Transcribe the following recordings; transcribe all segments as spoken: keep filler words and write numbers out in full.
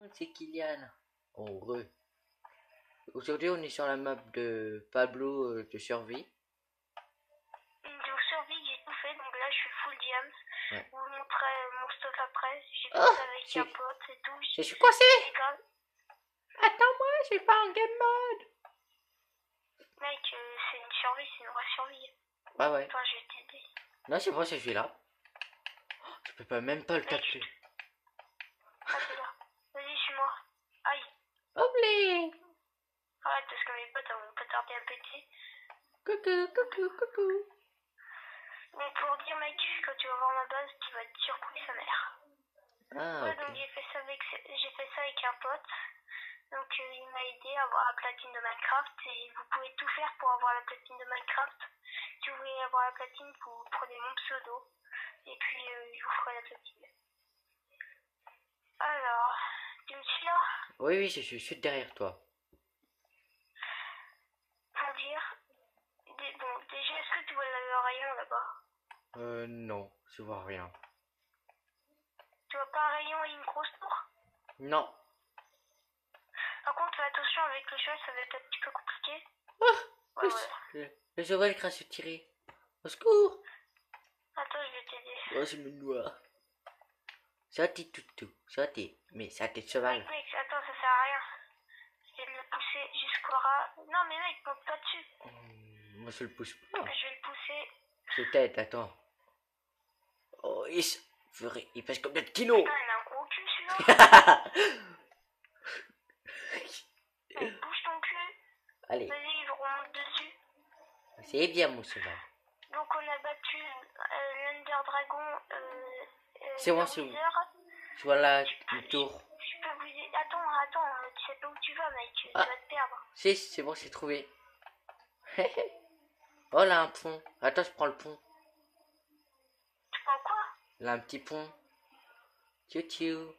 c'est Kylian. Heureux. Aujourd'hui, on est sur la map de Pablo euh, de survie. De survie, j'ai tout fait, donc là je suis full diams. Ouais. Je vous montrerai mon stuff après. J'ai fait Oh, ça avec j'ai- un pote et tout. Je suis coincé. C'est grave. Attends-moi, je suis pas en game mode. Mec, euh, c'est une survie, c'est une vraie survie. Bah ouais. Attends, je vais t'aider. Non, c'est bon, je suis là. Oh, je peux pas même pas le taper. Ah, t'es là. Vas-y, suis-moi. Aïe. Oblé. Arrête, parce que mes potes vont pas tarder à péter. Coucou, coucou, coucou. Donc pour dire, mec, quand tu vas voir ma base, tu vas être surpris sa mère. Ah, Ouais, ok. donc j'ai fait ça avec j'ai fait ça avec un pote. Donc euh, il m'a aidé à avoir la platine de Minecraft et vous pouvez tout faire pour avoir la platine de Minecraft. Si vous voulez avoir la platine, vous prenez mon pseudo et puis euh, je vous ferai la platine. Alors, tu me suis là? Oui, oui, je suis, je suis derrière toi. Pour dire, des- bon, déjà, est-ce que tu vois le rayon là-bas? Euh, non, je vois rien. Tu vois pas un rayon et une grosse tour? Non. Par contre, fais attention avec le cheval, ça va être un petit peu compliqué. Oh, Ouais, le, ouais. le, le cheval craint se tirer. Au secours. Attends, je vais t'aider. Oh, je me noie. Sautez tout, tout, sautez. Mais ça t'est cheval. Mec, mec, attends, ça sert à rien. Je vais le pousser jusqu'au rat. Non, mais mec, monte pas dessus. Hum, Moi, je le pousse pas. Je vais le pousser. Je t'aide, attends. Oh, il, se- ferait- il pèse combien de kilos? Putain, il a un gros cul celui-là. Mec, bouge ton cul. Allez, Vas-y, je remonte dessus. c'est bien mon cheval. Donc, on a battu euh, l'Under Dragon. Euh, euh, C'est bon, le c'est bon. Wither. Je vois là le tour. Je peux vous aider. Attends, attends, euh, tu sais pas où tu vas, mec. Tu Ah. vas te perdre. Si, c'est bon, c'est trouvé. Oh, là, un pont. Attends, je prends le pont. Tu prends quoi? Là, un petit pont. Tchou tchou.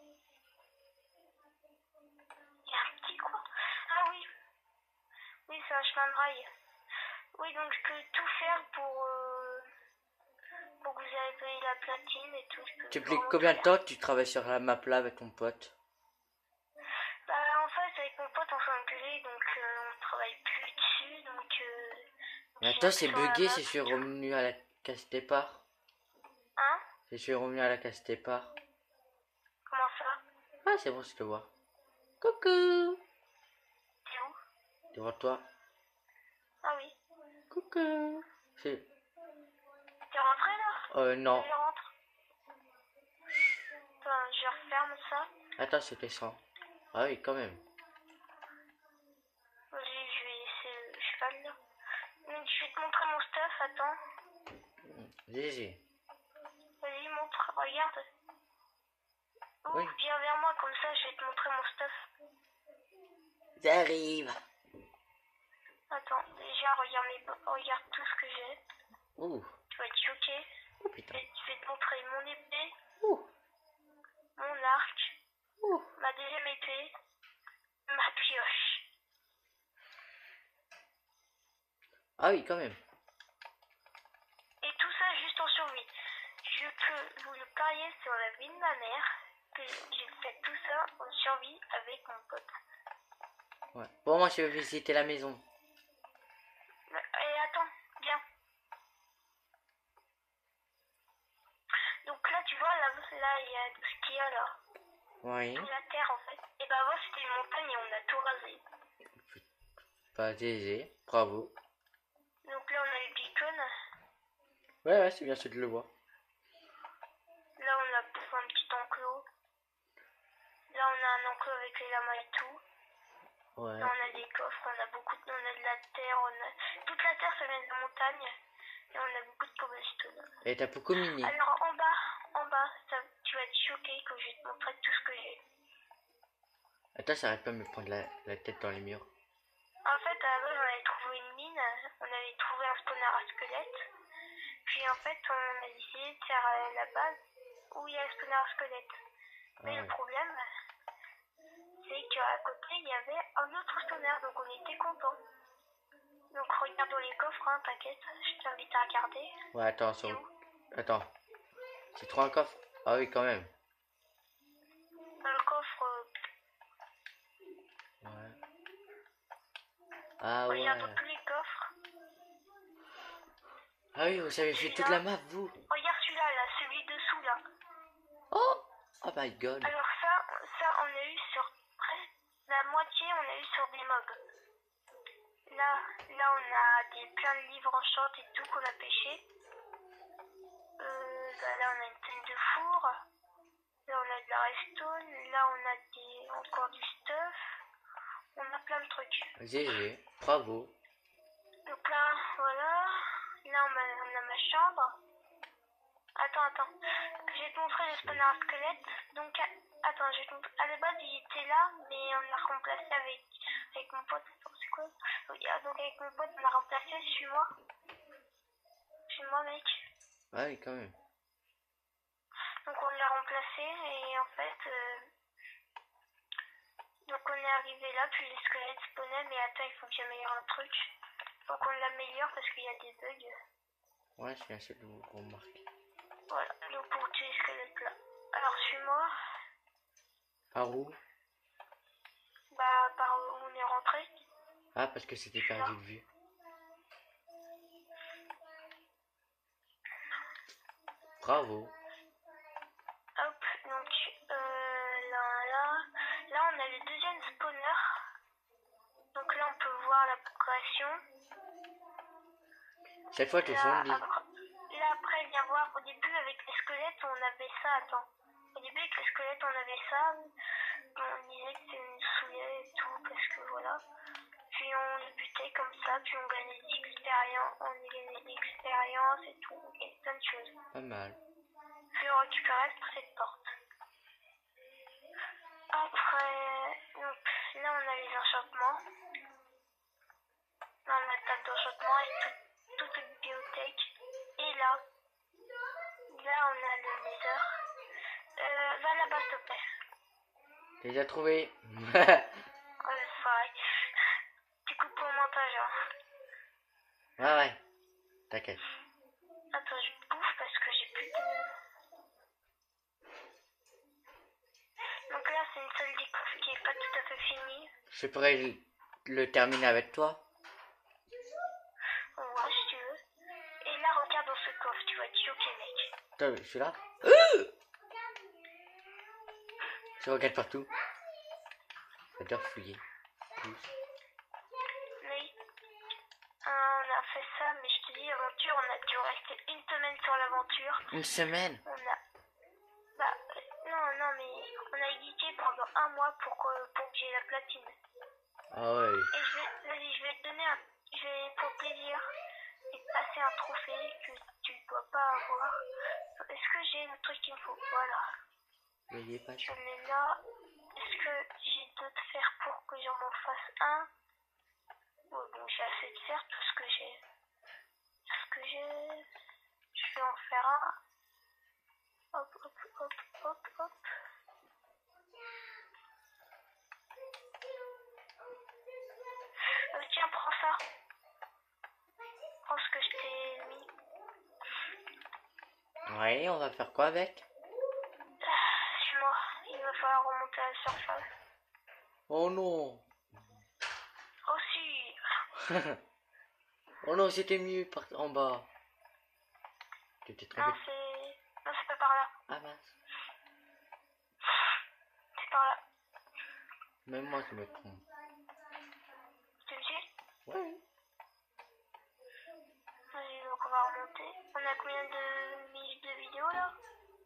Il y a un petit quoi? Ah oui. Oui, c'est un chemin de rail. Oui, donc je peux tout faire pour, euh, pour que vous ayez la platine et tout. Je peux Depuis vraiment combien de tout faire. temps tu travailles sur la map là avec ton pote? Bah, en fait, avec mon pote, on s'est engueulé, donc euh, on travaille plus dessus, donc... Euh, Mais j'ai attends, c'est sur la bugué, map. c'est je suis revenu à la case départ. Hein? Je suis revenu à la case départ. Comment ça? Ah, c'est bon, je te vois. Coucou. T'es où? Devant toi. Ah oui. Coucou. C'est... T'es rentré là? Euh, non. Je rentre. Attends, je referme ça. Attends, je descends. Ah oui, quand même. Vas-y, je vais essayer le cheval là. Donc, je vais te montrer mon stuff, attends. G G. Vas-y, montre, regarde. Oh, Oui. viens vers moi, comme ça je vais te montrer mon stuff. J'arrive. Attends, déjà, regarde, mes... regarde tout ce que j'ai. Ouh. Tu vas être choqué. Oh Je putain. vais, je vais te montrer mon épée, Ouh. mon arc, Ouh. ma deuxième épée, ma pioche. Ah oui, quand même. Et tout ça juste en survie. Je peux vous le parier sur la vie de ma mère que j'ai fait tout ça en survie avec mon pote. Ouais. Bon, moi, je vais visiter la maison. Et attends, viens. Donc là, tu vois, là, là, il y a tout ce qu'il y a là. Oui. Toute la terre en fait. Et bah avant c'était une montagne et on a tout rasé. Pas G G. Bravo. Donc là on a les beacons. Ouais, ouais, c'est bien ce que je le vois. Là on a pour un petit enclos. Là on a un enclos avec les lamas et tout. Ouais. Là on a des coffres, on a beaucoup de, on a de la terre, on a... Toute la terre ça vient de la montagne. Et on a beaucoup de cobblestone. Et t'as beaucoup miné. Alors en bas, en bas, ça, tu vas être choqué quand je vais te montrer tout ce que j'ai. Attends, ça arrête pas de me prendre la, la tête dans les murs. En fait, à la base, on avait trouvé une mine, on avait trouvé un spawner à squelette. Puis en fait, on a décidé de faire euh, la base où il y a un spawner à squelette. Mais Ah le ouais. problème, c'est qu'à côté, il y avait un autre spawner, donc on était contents. Donc regarde dans les coffres, hein, t'inquiète, je t'invite à regarder. Ouais, attends, C'est sur... où? Attends. C'est trop un coffre? Ah oui, quand même. Dans le coffre, euh, Ah ouais. Regarde dans tous les coffres. Ah oui, vous avez fait toute la map, vous. Regarde celui-là, là, celui dessous, là. Oh, oh my god. Alors ça, ça on a eu sur presque la moitié, on a eu sur des mobs. Là, là on a des, plein de livres en short et tout qu'on a pêché. Euh, bah là on a une tonne de four. Là on a de la redstone. Là on a des, encore du stuff. On a plein de trucs. G G, bravo. Donc là, voilà. Là on a, on a ma chambre. Attends, attends. Je vais te montrer le spawner à squelette. Donc, à... attends, je vais te montrer. À la base, il était là, mais on l'a remplacé avec, avec mon pote. Attends, c'est quoi? Donc, avec mon pote, on l'a remplacé. Suis-moi. Suis-moi, mec. Ah oui, quand même. Donc, on l'a remplacé et en fait. Euh... Donc, on est arrivé là, puis les squelettes spawnaient, mais attends, il faut que j'améliore un truc. Donc, on l'améliore parce qu'il y a des bugs. Ouais, je viens essayer de vous remarquer. Voilà, donc pour tuer les squelettes là. Alors suis-moi. Par où? Bah par où on est rentré. Ah, parce que c'était perdu de vue. Bravo. Hop, donc euh, là, là, là on a le deuxième spawner. Donc là on peut voir la progression. Cette fois tu zombie. Là après viens voir, au début avec les squelettes on avait ça, attends. Au début avec les squelettes on avait ça. On disait que c'était une souillée et tout, parce que voilà. Puis on les butait comme ça, puis on gagnait de l'expérience, on gagnait de l'expérience et tout, on gagnait plein de choses. Pas mal. Puis on récupérait cette porte. Après, donc là on a les enchantements. Là on a la table d'enchantement et tout, toute la bibliothèque. Et là, là on a le nether. Euh, va là-bas s'il te plaît. T'as déjà trouvé? Ouais, c'est vrai. Tu coupes pour le montage, hein. Ouais, ouais. T'inquiète. Attends, je bouffe parce que j'ai plus de... Donc là, c'est une salle des coffres qui est pas tout à fait finie. Je pourrais le, le terminer avec toi? Ouais, si tu veux. Et là, regarde dans ce coffre, tu vas être choqué, mec. Attends, je suis là. Je regarde partout. J'adore fouiller. Plus. Mais euh, on a fait ça, mais je te dis, l'aventure, on a dû rester une semaine sur l'aventure. Une semaine? On a... Bah, euh, non, non, mais on a geeké pendant un mois pour que, pour que j'ai la platine. Ah ouais. Et je vais, vas-y, je vais te donner un... Je vais, pour plaisir, et te passer un trophée que tu ne dois pas avoir. Est-ce que j'ai le truc qu'il me faut? Voilà. N'ayez pas Je l'ai là. Est-ce que j'ai d'autres fers pour que j'en m'en fasse un? Ouais, bon, j'ai assez de fer, tout ce que j'ai. Tout ce que j'ai. Je vais en faire un. Hop, hop, hop, hop, hop. Euh, tiens, prends ça. Prends ce que je t'ai mis. Ouais, on va faire quoi avec? Ah, suis-moi, il va falloir remonter à la surface. Oh non. Oh si. Oh non, c'était mieux par en bas. Tu t'es trompé. Non, c'est... Non, c'est pas par là. Ah mince. C'est par là. Même moi je me trompe. Tu me suis? Ouais. Vas-y, donc on va remonter. On a combien de minutes de vidéo là?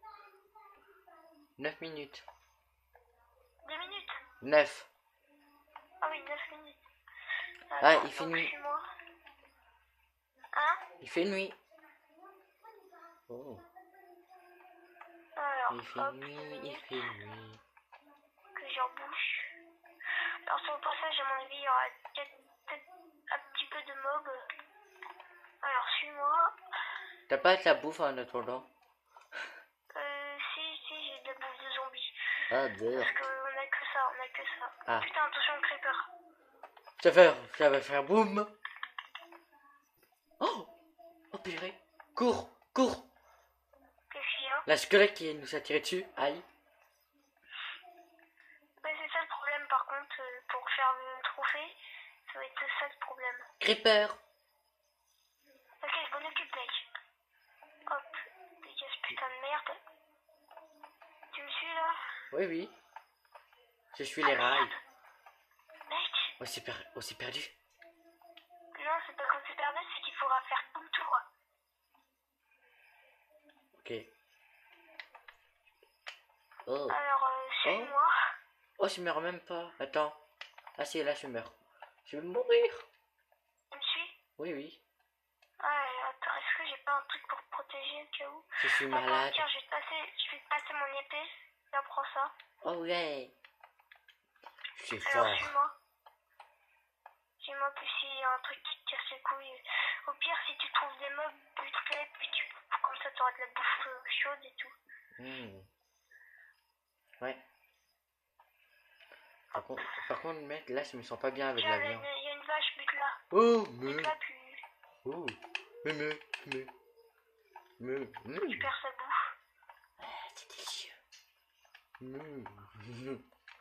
neuf minutes. deux minutes? neuf. Ah oui, neuf minutes. Ah, Attends, il fait donc, nuit. suis-moi. Hein? Il fait nuit. Oh. Alors, Il fait hop, nuit, deux il minutes fait nuit. que j'en bouche. Alors sur le passage, à mon avis, il y aura peut-être un petit peu de mob. Alors, suis-moi. T'as pas de la bouffe en attendant? Euh, si, si, j'ai de la bouffe de zombies. Ah, d'ailleurs. Parce qu'on a que ça, on a que ça. Ah. Putain, attention au creeper. Ça va, ça va faire boum. Oh. Oh purée. Cours, cours. Qu'est-ce qu'il y a? La squelette qui nous a tiré dessus. Aïe. Bah, c'est ça le problème par contre, euh, pour faire le trophée, Ça va être ça le problème. Creeper. Ok, je m'en occupe, mec. Hop, dégage, putain de merde. Tu me suis là? Oui, oui. Je suis les rails. Mec. On s'est per... on s'est perdu. Non, c'est pas qu'on s'est perdu, c'est qu'il faudra faire tout le tour. Ok. Oh. Alors, euh, suis-moi. Oh, je meurs même pas. Attends. Ah si, là je meurs. Je vais mourir. Tu me suis? Oui, oui. Ouais, attends, est-ce que j'ai pas un truc pour protéger au cas où? Je suis Attends, malade. tiens, je vais te passer, je vais te passer mon épée. Tiens, prends ça. Oh ouais. Je suis Alors, fort. suis-moi. Suis-moi, puis s'il y a un truc qui te casse les couilles. Au pire, si tu trouves des mobs, bute-les, puis tu... comme ça, t'auras de la bouffe euh, chaude et tout. Hmm. Ouais. Par contre, par contre, mec, là, je me sens pas bien avec Tiens, il y, l'avion. a une vache, bute-la. Oh, me. Bute-la, puis Oh, me, me, me. Me. Me. récupère sa bouffe. Ah, c'est délicieux. Me. Me.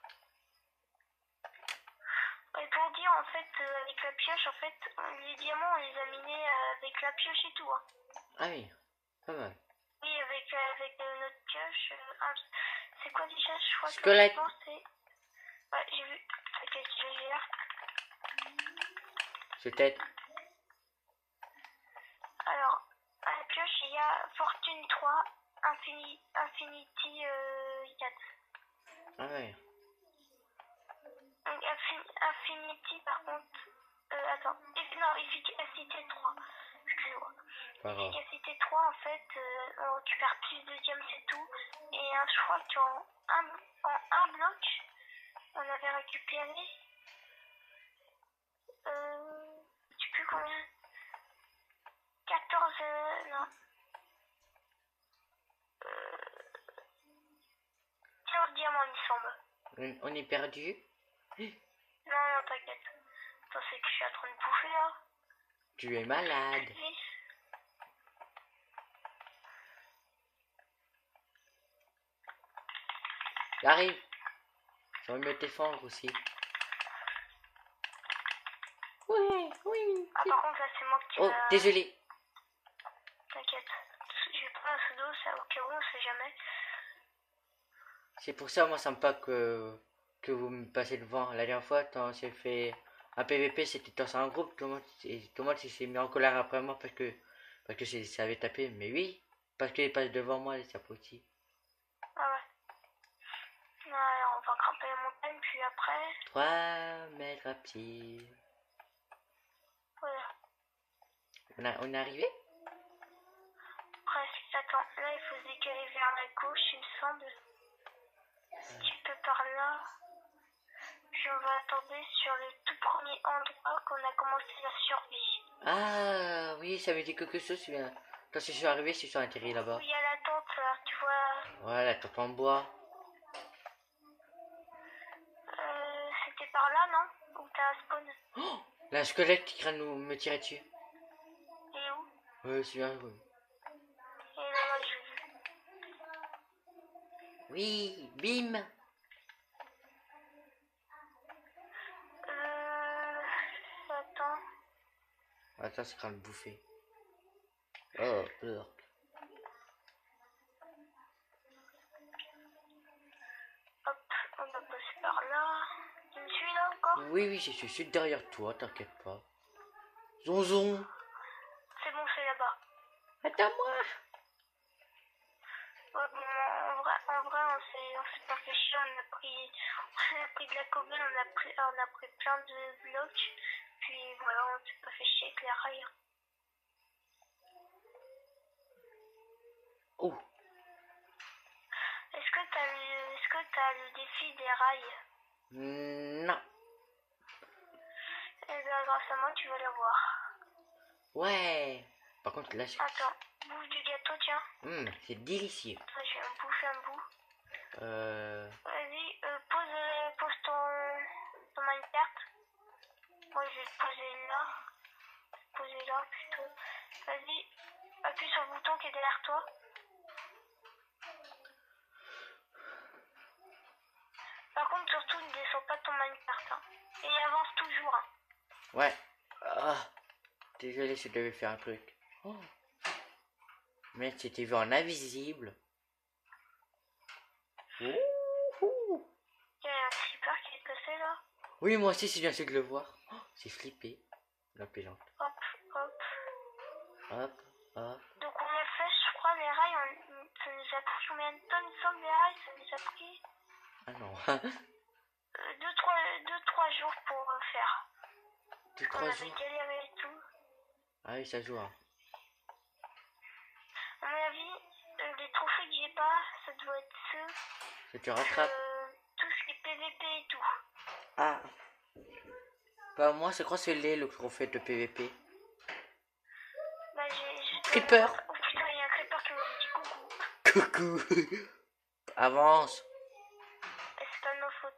Et pour dire, en fait, euh, avec la pioche, en fait, les diamants, on les a minés euh, avec la pioche et tout. Hein. Ah oui, pas mal. Oui, avec, euh, avec euh, notre pioche. Euh, ah, c'est quoi déjà? Je crois Squelette. que c'est... Ouais, j'ai vu. Ok, je gère. C'est tête. Alors, à la pioche, il y a Fortune trois, Infini, Infinity euh, quatre. Ah ouais. Donc, Infin- Infinity, par contre... Euh, attends. Eff- Non, Efficacité trois. Excuse-moi. Pas grave. Efficacité trois, en fait, euh, on récupère plus de diamants, c'est tout. Et euh, je crois qu'en un, en un bloc, on avait récupéré... Euh... Je sais plus combien. quatorze... Euh, non. Euh, quinze diamants, il me semble. On, on est perdu. Non, non, t'inquiète. Attends, c'est que je suis en train de bouffer, là. Tu es malade. Oui. J'arrive. Je vais me défendre aussi. Oui, oui. Ah, par contre, là, c'est moi que tu Oh, vas... désolé. T'inquiète. Je vais prendre un pseudo, ça, au cas où, on sait jamais. C'est pour ça, moi, ça me pas que, que vous me passez devant. La dernière fois, quand j'ai fait un P V P, c'était dans un groupe. Tout le monde, et tout le monde s'est mis en colère après moi parce que, parce que c'est- ça avait tapé. Mais oui, parce qu'il passe devant moi, les aussi. Ah ouais. Non, alors, on va grimper la montagne, puis après... trois mètres à pied. Voilà. On, a, on est arrivé? Presque. Attends, là, il faut se décaler vers la gauche, il me semble. Un petit peu par là. Puis on va attendre sur le tout premier endroit qu'on a commencé la survie. Ah, oui, ça me dit quelque chose. je viens- Quand je suis arrivé, je suis atterri là-bas. Où il y a la tente, là, tu vois. Voilà, tente en bois. Euh, c'était par là, non? Où t'as un spawn. Oh, là, un squelette qui craint de nous me tirer dessus. Et où? Ouais, c'est bien. Oui. Et là, là, j'ai vu. Oui, bim. Euh... Attends. Attends, c'est quand même bouffer. Oh, peur. Hop, on va passer par là. Tu me suis là encore? Oui, oui, je suis, je suis derrière toi, t'inquiète pas. Zonzon. C'est bon, c'est là-bas. Attends-moi. Ouais, bon, en vrai, en vrai on s'est on s'est pas fait chier, on a pris, on a pris de la cobble, on a pris, on a pris plein de blocs, puis voilà, on s'est pas fait chier avec les rails. Oh. Est-ce que t'as le, est-ce que t'as le défi des rails? Non. Eh bien, grâce à moi, tu vas l'avoir. Ouais. Par contre, là, je... Attends, bouffe du gâteau, tiens. Mmh, c'est délicieux. Attends, je vais me bouffer un bout. Euh... Vas-y, euh, pose, euh, pose ton, ton minecart. Moi, je vais le poser là. Poser là, plutôt. Vas-y, appuie sur le bouton qui est derrière toi. Par contre, surtout, ne descends pas ton minecart. Hein. Et avance toujours. Hein. Ouais. Ah, désolé, je devais faire un truc. Oh. Mais c'était vu en invisible. Ouhou. Il y a un creeper qui est passé là. Oui, moi aussi, c'est bien sûr de le voir. Oh, c'est flippé. La plaisante. Hop, hop. Hop, hop. Donc on a fait, je crois, les rails. On... Ça nous a pris combien de tonnes sans les rails? Ça nous a pris Ah non. euh, deux, trois, deux, trois jours pour euh, faire. Deux, On trois avait jours. galéré et tout. Ah oui, ça joue. Hein. À mon avis, euh, les trophées que j'ai pas, ça doit être ceux. Ça tu rattrapes. Euh, tout ce qui est P V P et tout. Ah. Bah moi, je crois que c'est les le trophée de P V P. Bah j'ai... j'ai- Creeper. Oh putain, il y a un creeper qui m'a dit coucou. Coucou. Avance. Et c'est pas de ma faute.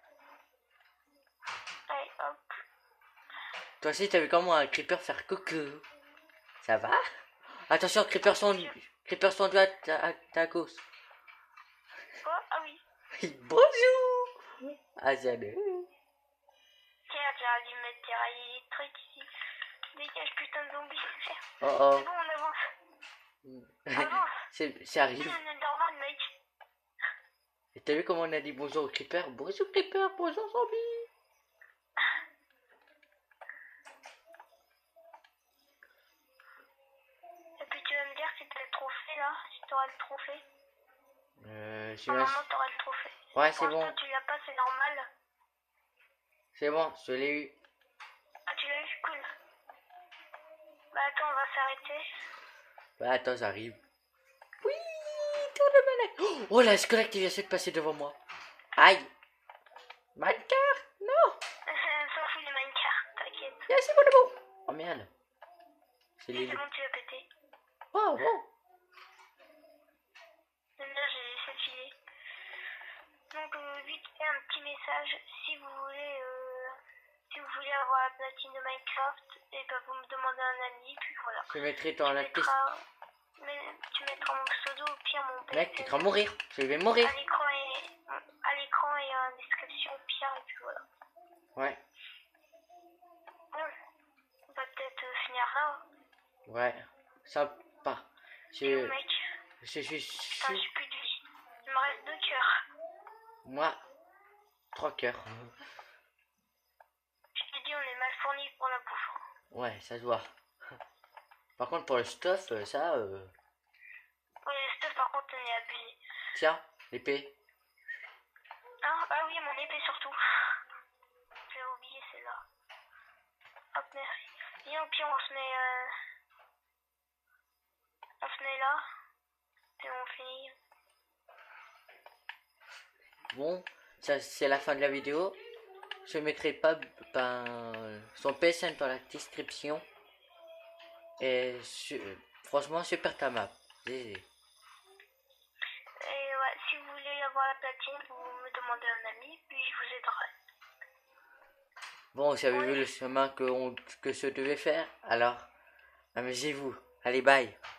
Allez, hop. Toi aussi, t'as vu comment un creeper faire coucou? Ça va? Attention, creeper sont, creeper sont à ta, à ta gauche. Quoi? Ah oui. Bonjour. Ah, salut. Tiens, j'aurais dû mettre des rails électriques ici. Dégage, putain de zombie. Oh oh. C'est bon, on avance. Avance. c'est, ça arrive. On est normal, mec. Et t'as vu comment on a dit bonjour au creeper? Bonjour creeper, bonjour zombie. Et puis tu vas me dire si t'as le trophée là, si t'auras le trophée. Euh, je Normalement, t'auras le trophée. Ouais, Pour c'est bon. l'instant, tu l'as pas, c'est normal. C'est bon, je l'ai eu. Ah, tu l'as eu, cool. Bah attends, on va s'arrêter. Bah attends, j'arrive. Oui, tour de manette. Oh, la squelette qui vient de passer devant moi. Aïe. Minecraft, non. S'en fout les Minecraft, t'inquiète. Là, c'est bon, c'est bon. Oh merde. C'est Oui, les c'est loups. bon, tu l'as pété. Oh, bon. Là, j'ai laissé filer. Donc, euh, vite fait un petit message. Si vous voulez, euh, si vous voulez avoir la platine de Minecraft, et ben vous me demandez un ami, puis voilà. Je mettrai dans Tu la test. mettras, mais, tu mettras mon pseudo au pire, mon P C. Mec, tu vas mourir. Je vais mourir. À l'écran et à l'écran et en description au pire, et puis voilà. Ouais. Bon, on va peut-être euh, finir là. Ouais. Sympa. Et où, Je, mec? je suis Putain, sûr. j'ai plus de vie. Il me reste deux cœurs. Moi, trois cœurs. Je t'ai dit, on est mal fourni pour la bouffe. Ouais, ça se voit. Par contre, pour le stuff, euh, ça... Euh... Oui, le stuff, par contre, on est abusé. Tiens, l'épée. Ah, ah oui, mon épée surtout. J'ai oublié celle-là. Hop, merci. Viens, au pire, on se met... Euh... On se met là. Et on finit. Bon, ça c'est la fin de la vidéo. Je mettrai pas ben, son P S N dans la description. Et su franchement, super ta map. Et ouais, si vous voulez avoir la platine, vous me demandez un ami, puis je vous aiderai. Bon, vous avez vu le chemin que, on, que je devais faire. Alors, amusez-vous. Allez, bye.